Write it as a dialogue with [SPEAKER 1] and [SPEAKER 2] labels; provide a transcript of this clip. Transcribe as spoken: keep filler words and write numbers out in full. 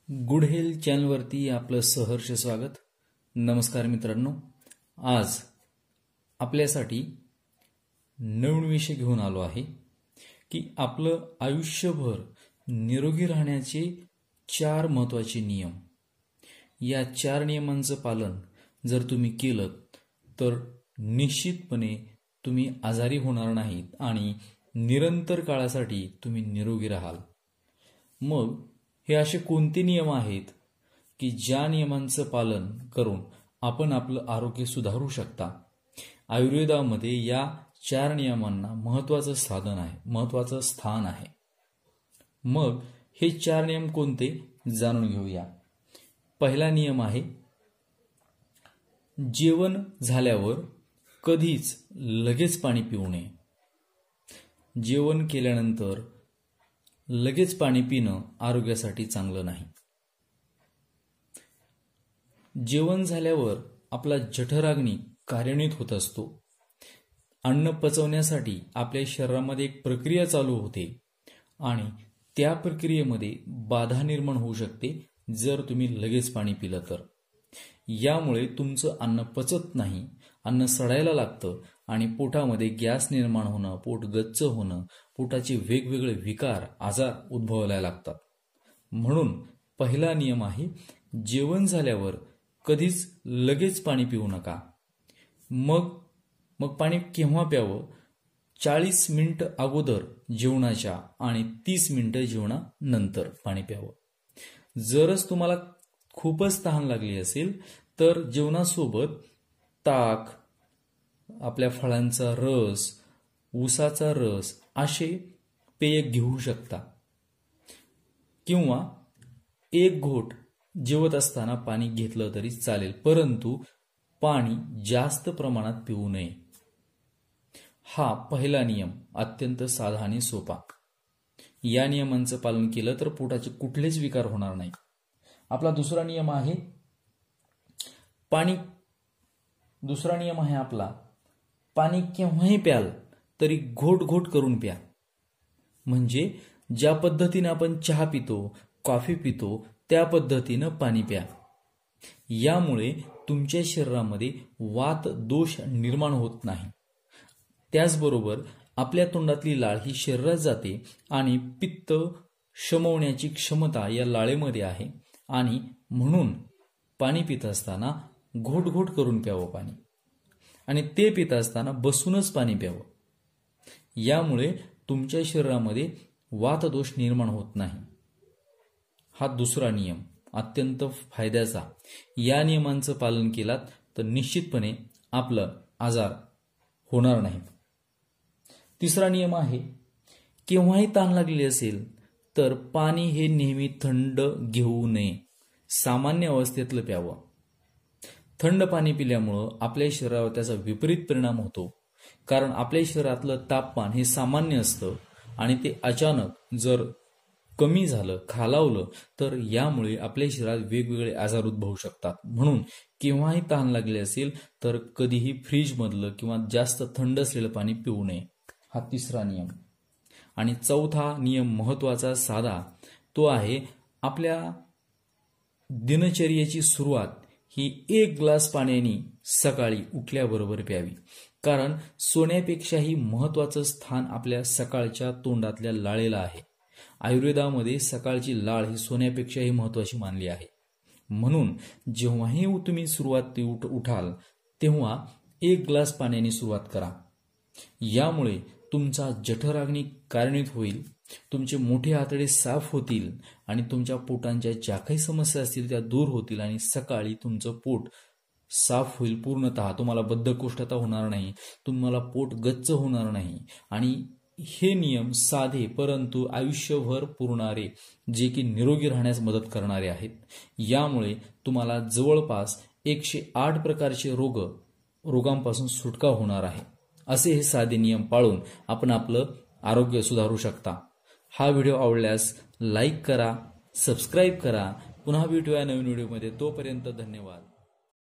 [SPEAKER 1] Good health चॅनलवरती आपलं सहर्ष स्वागत। नमस्कार मित्रांनो, आज आपल्यासाठी नवीन विषय घेऊन आलो आहे की आपलं आयुष्यभर निरोगी राहण्याचे चार महत्त्वाचे नियम। या चार नियमांचं पालन जर तुम्ही केलं तर निश्चितपणे तुम्ही आजारी होणार नाहीत आणि निरंतर काळासाठी तुम्ही निरोगी राहाल। मग हे असे कोणते नियम आहेत की ज्या नियमांचं पालन करून आपण आपलं आरोग्य सुधारू शकता? आयुर्वेदामध्ये या चार नियमांना महत्त्वाचं साधन आहे, महत्त्वाचं स्थान आहे। मग हे चार नियम कोणते जाणून घेऊया। पहिला नियम आहे, जेवण झाल्यावर कधीच लगेच पाणी पिऊ नये। जेवण केल्यानंतर लगेच पाणी पिणं आरोग्यासाठी चांगलं नाही। जेवण झाल्यावर आपला जठराग्नी कार्यान्वित होत असतो। अन्न पचवण्यासाठी आपल्या शरीरामध्ये एक प्रक्रिया चालू होते आणि त्या प्रक्रियेमध्ये बाधा निर्माण होऊ शकते जर तुम्ही लगेच पाणी पिलं तर। यामुळे तुमचं अन्न पचत नाही, अन्न सडायला लागतं आणि पोटामध्ये गॅस निर्माण होणं, पोट गच्च होणं, पोटाचे वेगवेगळे विकार, आजार उद्भवायला लागतात। म्हणून पहिला नियम आहे, जेवण झाल्यावर कधीच लगेच पाणी पिऊ नका। मग मग पाणी केव्हा प्यावं? चाळीस मिनिट अगोदर जेवणाच्या आणि तीस मिनिटं जेवणानंतर पाणी प्यावं। जरच तुम्हाला खूपच तहान लागली असेल तर जेवणासोबत ताक, आपल्या फळांचा रस, ऊसाचा रस असे पेय घेऊ शकता किंवा एक घोट जेवत असताना पाणी घेतलं तरी चालेल, परंतु पाणी जास्त प्रमाणात पिऊ नये। हा पहिला नियम अत्यंत साधा आणि सोपा। या नियमांचं पालन केलं तर पोटाचे कुठलेच विकार होणार नाही। आपला दुसरा नियम आहे पाणी दुसरा नियम आहे आपला पाणी केव्हाही प्याल तरी घोट घोट करून प्या। म्हणजे ज्या पद्धतीने आपण चहा पितो, कॉफी पितो त्या पद्धतीनं पाणी प्या। यामुळे तुमच्या शरीरामध्ये वात दोष निर्माण होत नाही। त्याचबरोबर आपल्या तोंडातली लाळ ही शरीरात जाते आणि पित्त शमवण्याची क्षमता या लाळेमध्ये आहे आणि म्हणून पाणी पित असताना घोट घोट करून प्यावं पाणी आणि ते पित असताना बसूनच पाणी प्यावं। यामुळे तुमच्या शरीरामध्ये वातदोष निर्माण होत नाही। हा दुसरा नियम अत्यंत फायद्याचा। या नियमांचं पालन केलात तर निश्चितपणे आपलं आजार होणार नाही। तिसरा नियम आहे, केव्हाही तहान लागली असेल तर पाणी हे नेहमी थंड घेऊ नये, सामान्य अवस्थेतलं प्यावं। थंड पाणी पिल्यामुळं आपल्या शरीरावर त्याचा विपरीत परिणाम होतो, कारण आपल्या शरीरातलं तापमान हे सामान्य असतं आणि ते अचानक जर कमी झालं, खालावलं तर यामुळे आपल्या शरीरात वेगवेगळे आजार उद्भवू शकतात। म्हणून केव्हाही तहान लागली असेल तर कधीही फ्रीजमधलं किंवा जास्त थंड असलेलं पाणी पिऊ नये। हा तिसरा नियम। आणि चौथा नियम महत्त्वाचा साधा, तो आहे आपल्या दिनचर्येची सुरुवात ही एक ग्लास पाण्याने सकाळी उठल्याबरोबर प्यावी, कारण सोन्यापेक्षाही महत्त्वाचं स्थान आपल्या सकाळच्या तोंडातल्या लाळेला आहे। आयुर्वेदामध्ये सकाळची लाळ ही सोन्यापेक्षाही महत्त्वाची मानली आहे। म्हणून जेव्हाही तुम्ही सुरुवात उठ उठाल तेव्हा एक ग्लास पाण्याने सुरुवात करा। यामुळे तुमचा जठराग्नी कार्यान्वित होईल, तुमचे मोठे आतडे साफ होतील आणि तुमच्या पोटांच्या ज्या काही समस्या असतील त्या दूर होतील आणि सकाळी तुमचं पोट साफ होईल पूर्णतः। तुम्हाला बद्धकोष्ठता होणार नाही, तुम्हाला पोट गच्च होणार नाही आणि हे नियम साधे परंतु आयुष्यभर पुरणारे, जे की निरोगी राहण्यास मदत करणारे आहेत। यामुळे तुम्हाला जवळपास एकशे आठ प्रकारचे रोग रोगांपासून सुटका होणार आहे। असे हे साधे नियम पाळून आपण आपलं आरोग्य सुधारू शकता। हा व्हिडिओ आवडल्यास लाईक करा, सबस्क्राईब करा। पुन्हा भेटूया नवीन व्हिडिओमध्ये, तोपर्यंत धन्यवाद।